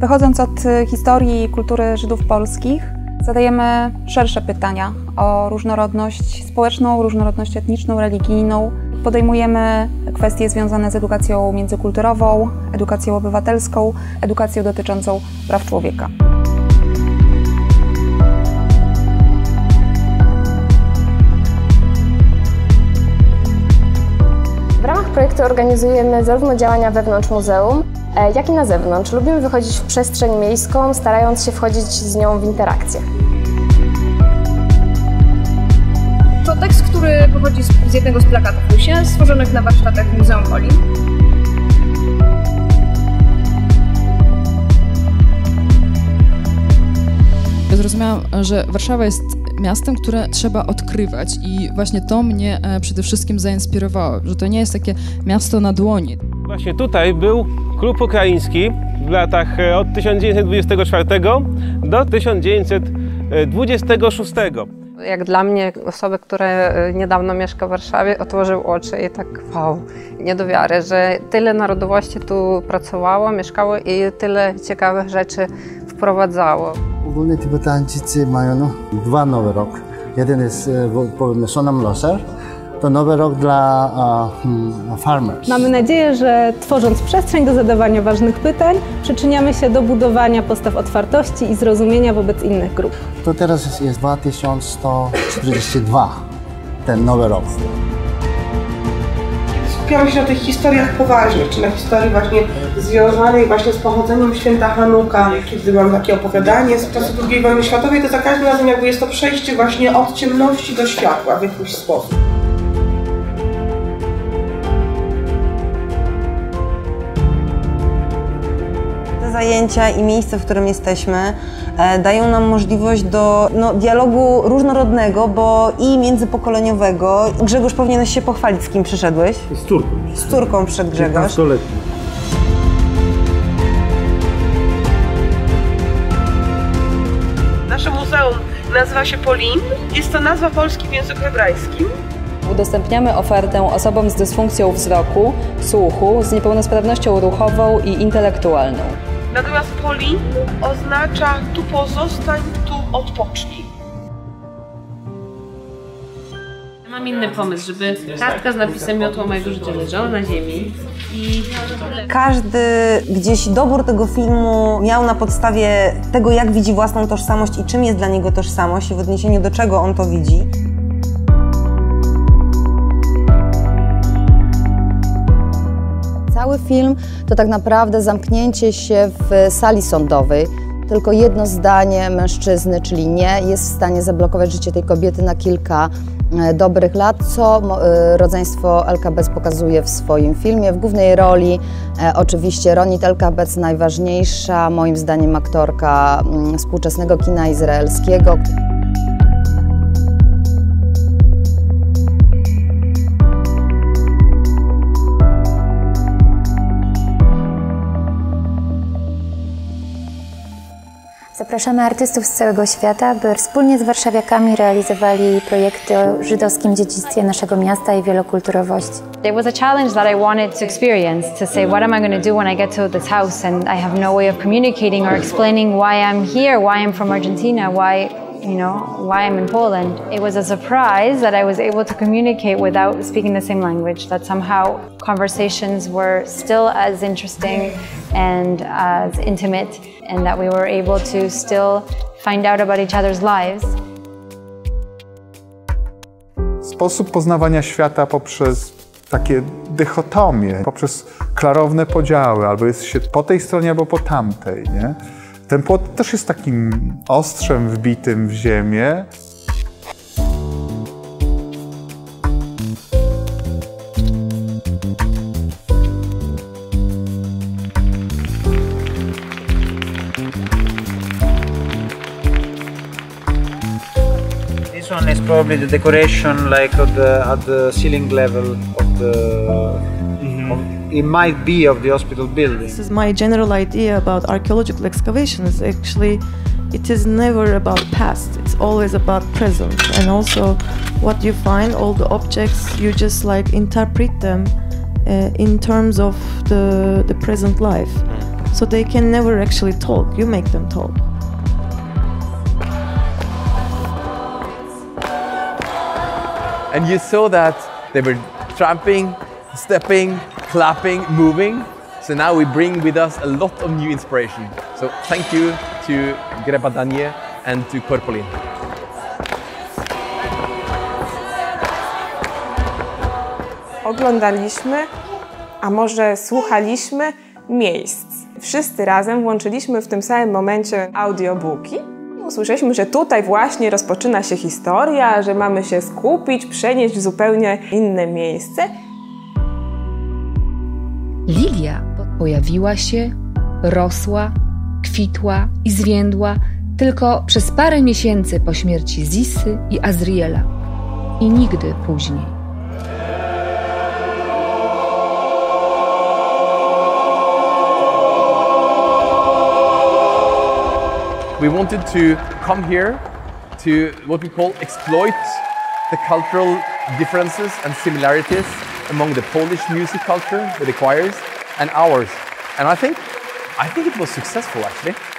Wychodząc od historii i kultury Żydów polskich, zadajemy szersze pytania o różnorodność społeczną, różnorodność etniczną, religijną. Podejmujemy kwestie związane z edukacją międzykulturową, edukacją obywatelską, edukacją dotyczącą praw człowieka. W ramach projektu organizujemy zarówno działania wewnątrz muzeum, jak i na zewnątrz. Lubimy wychodzić w przestrzeń miejską, starając się wchodzić z nią w interakcję. To tekst, który pochodzi z jednego z plakatów Lusie, stworzonych na warsztatach Muzeum Polin. Zrozumiałam, że Warszawa jest miastem, które trzeba odkrywać i właśnie to mnie przede wszystkim zainspirowało, że to nie jest takie miasto na dłoni. Właśnie tutaj był klub ukraiński w latach od 1924 do 1926. Jak dla mnie, osoby, które niedawno mieszka w Warszawie, otworzył oczy i tak wow, nie do wiary, że tyle narodowości tu pracowało, mieszkało i tyle ciekawych rzeczy wprowadzało. Ogólnie Tybetańczycy mają dwa nowe rok. Jeden jest, powiedzmy, Sonam Loser. To nowy rok dla farmers. Mamy nadzieję, że tworząc przestrzeń do zadawania ważnych pytań, przyczyniamy się do budowania postaw otwartości i zrozumienia wobec innych grup. To teraz jest 2142, ten nowy rok. Skupiamy się na tych historiach poważnych, czy na historii właśnie związanej właśnie z pochodzeniem święta Hanuka. Kiedy mam takie opowiadanie z czasu II wojny światowej, to za każdym razem jakby jest to przejście właśnie od ciemności do światła w jakiś sposób. Zajęcia i miejsce, w którym jesteśmy, dają nam możliwość do dialogu różnorodnego, bo i międzypokoleniowego. Grzegorz, powinieneś się pochwalić, z kim przyszedłeś? Z córką. Z córką przyszedł Grzegorz. 15-letni. Nasze muzeum nazywa się Polin. Jest to nazwa Polski w języku hebrajskim. Udostępniamy ofertę osobom z dysfunkcją wzroku, słuchu, z niepełnosprawnością ruchową i intelektualną. Natomiast Polin oznacza tu pozostań, tu odpocznij. Mam inny pomysł, żeby kartka z napisem Miotło mojego życia leżała na ziemi i... Każdy gdzieś dobór tego filmu miał na podstawie tego, jak widzi własną tożsamość i czym jest dla niego tożsamość i w odniesieniu do czego on to widzi. Cały film to tak naprawdę zamknięcie się w sali sądowej. Tylko jedno zdanie mężczyzny, czyli nie, jest w stanie zablokować życie tej kobiety na kilka dobrych lat, co rodzeństwo Elkabetz pokazuje w swoim filmie. W głównej roli oczywiście Ronit Elkabetz, najważniejsza moim zdaniem aktorka współczesnego kina izraelskiego. Zapraszamy artystów z całego świata, by wspólnie z warszawiakami realizowali projekty o żydowskim dziedzictwie naszego miasta i wielokulturowości. It was a challenge that I wanted to experience, to say what am I going to do when I get to this house and I have no way of communicating or explaining why I'm here, why I'm from Argentina, why I'm in Poland. It was a surprise that I was able to communicate without speaking the same language, that somehow conversations were still as interesting and as intimate, and that we were able to still find out about each other's lives. Sposób poznawania świata poprzez takie dychotomie, poprzez klarowne podziały, albo jest się po tej stronie, albo po tamtej, nie? Ten płot też jest takim ostrzem wbitym w ziemię. This one is probably the decoration, like at the ceiling level of the. It might be of the hospital building. This is my general idea about archaeological excavations. Actually, it is never about past. It's always about present. And also, what you find, all the objects, you just like interpret them in terms of the present life. so they can never actually talk. You make them talk. And you saw that they were tramping, stepping, clapping, moving. So now we bring with us a lot of new inspiration. So thank you to Greba Danie and to Korpolin. Oglądaliśmy, a może słuchaliśmy miejsc. Wszyscy razem włączyliśmy w tym samym momencie audiobooki. Usłyszeliśmy, że tutaj właśnie rozpoczyna się historia, że mamy się skupić, przenieść w zupełnie inne miejsce. Lilia pojawiła się, rosła, kwitła i zwiędła tylko przez parę miesięcy po śmierci Zisy i Azriela. I nigdy później. We wanted to come here to what we call exploit the cultural differences and similarities among the Polish music culture with the choirs and ours. And I think it was successful actually.